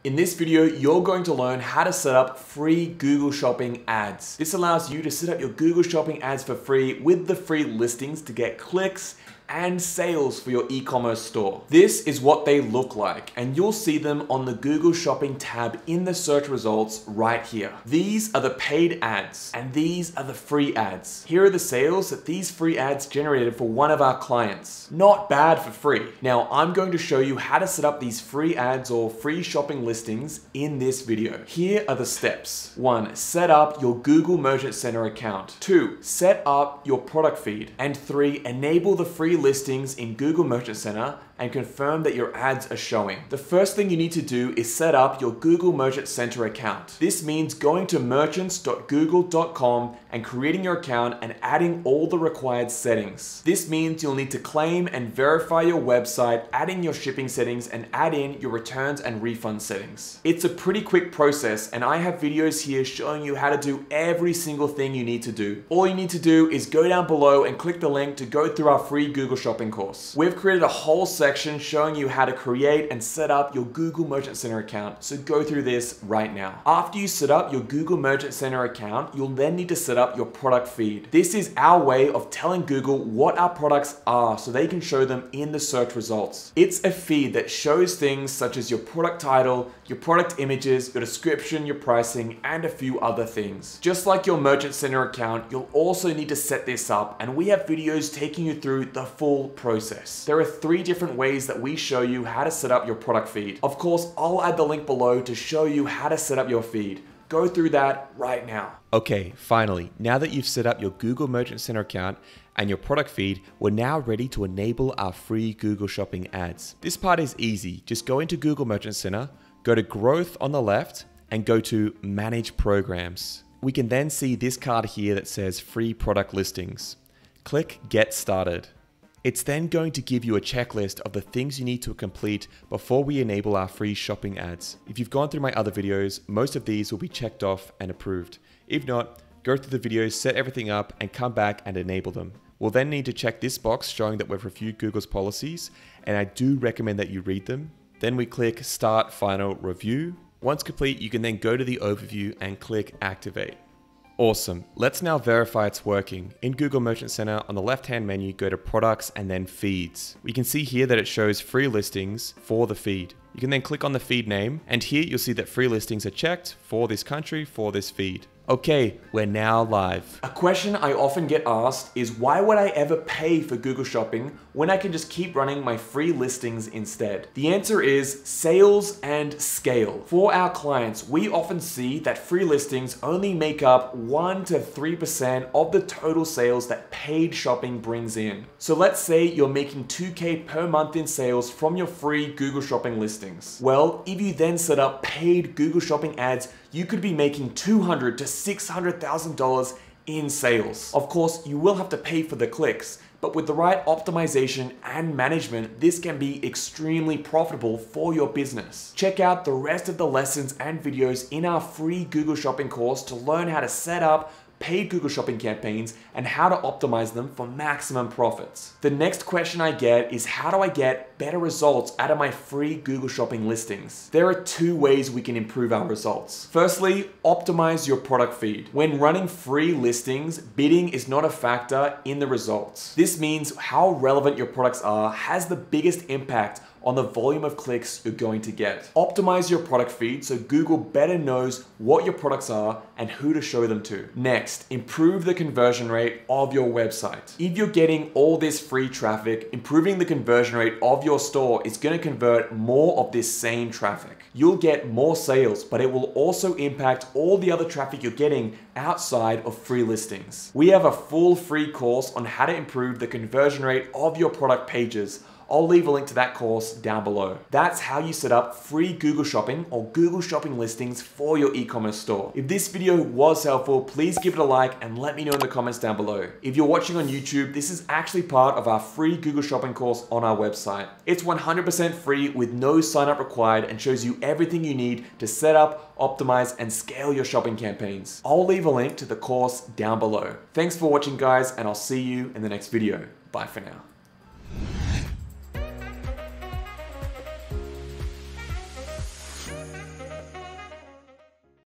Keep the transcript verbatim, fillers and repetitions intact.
In this video, you're going to learn how to set up free Google Shopping ads. This allows you to set up your Google Shopping ads for free with the free listings to get clicks and sales for your e-commerce store. This is what they look like, and you'll see them on the Google Shopping tab in the search results right here. These are the paid ads, and these are the free ads. Here are the sales that these free ads generated for one of our clients. Not bad for free. Now, I'm going to show you how to set up these free ads or free shopping listings in this video. Here are the steps. One, set up your Google Merchant Center account. Two, set up your product feed. And three, enable the free listings in Google Merchant Center and confirm that your ads are showing. The first thing you need to do is set up your Google Merchant Center account. This means going to merchants dot google dot com and creating your account and adding all the required settings. This means you'll need to claim and verify your website, add in your shipping settings, and add in your returns and refund settings. It's a pretty quick process, and I have videos here showing you how to do every single thing you need to do. All you need to do is go down below and click the link to go through our free Google Shopping course. We've created a whole section showing you how to create and set up your Google Merchant Center account, so go through this right now. After you set up your Google Merchant Center account, you'll then need to set up your product feed. This is our way of telling Google what our products are so they can show them in the search results. It's a feed that shows things such as your product title, your product images, your description, your pricing, and a few other things. Just like your Merchant Center account, you'll also need to set this up, and we have videos taking you through the full process. There are three different ways that we show you how to set up your product feed. Of course, I'll add the link below to show you how to set up your feed. Go through that right now. Okay, finally, now that you've set up your Google Merchant Center account and your product feed, we're now ready to enable our free Google Shopping ads. This part is easy. Just go into Google Merchant Center, go to Growth on the left, and go to Manage Programs. We can then see this card here that says Free Product Listings. Click Get Started. It's then going to give you a checklist of the things you need to complete before we enable our free shopping ads. If you've gone through my other videos, most of these will be checked off and approved. If not, go through the videos, set everything up, and come back and enable them. We'll then need to check this box showing that we've reviewed Google's policies, and I do recommend that you read them. Then we click Start Final Review. Once complete, you can then go to the overview and click Activate. Awesome. Let's now verify it's working. In Google Merchant Center, on the left-hand menu, go to Products and then Feeds. We can see here that it shows free listings for the feed. You can then click on the feed name, and here you'll see that free listings are checked for this country, for this feed. Okay, we're now live. A question I often get asked is, why would I ever pay for Google Shopping when I can just keep running my free listings instead? The answer is sales and scale. For our clients, we often see that free listings only make up one to three percent of the total sales that paid shopping brings in. So let's say you're making two K per month in sales from your free Google Shopping listings. Well, if you then set up paid Google Shopping ads, you could be making two hundred to six hundred thousand dollars in sales. Of course, you will have to pay for the clicks, but with the right optimization and management, this can be extremely profitable for your business. Check out the rest of the lessons and videos in our free Google Shopping course to learn how to set up paid Google Shopping campaigns and how to optimize them for maximum profits. The next question I get is, how do I get better results out of my free Google Shopping listings? There are two ways we can improve our results. Firstly, optimize your product feed. When running free listings, bidding is not a factor in the results. This means how relevant your products are has the biggest impact on the volume of clicks you're going to get. Optimize your product feed so Google better knows what your products are and who to show them to. Next, improve the conversion rate of your website. If you're getting all this free traffic, improving the conversion rate of your store is going to convert more of this same traffic. You'll get more sales, but it will also impact all the other traffic you're getting outside of free listings. We have a full free course on how to improve the conversion rate of your product pages. I'll leave a link to that course down below. That's how you set up free Google Shopping or Google Shopping listings for your e-commerce store. If this video was helpful, please give it a like and let me know in the comments down below. If you're watching on YouTube, this is actually part of our free Google Shopping course on our website. It's one hundred percent free with no sign up required and shows you everything you need to set up, optimize, and scale your shopping campaigns. I'll leave a link to the course down below. Thanks for watching, guys, and I'll see you in the next video. Bye for now.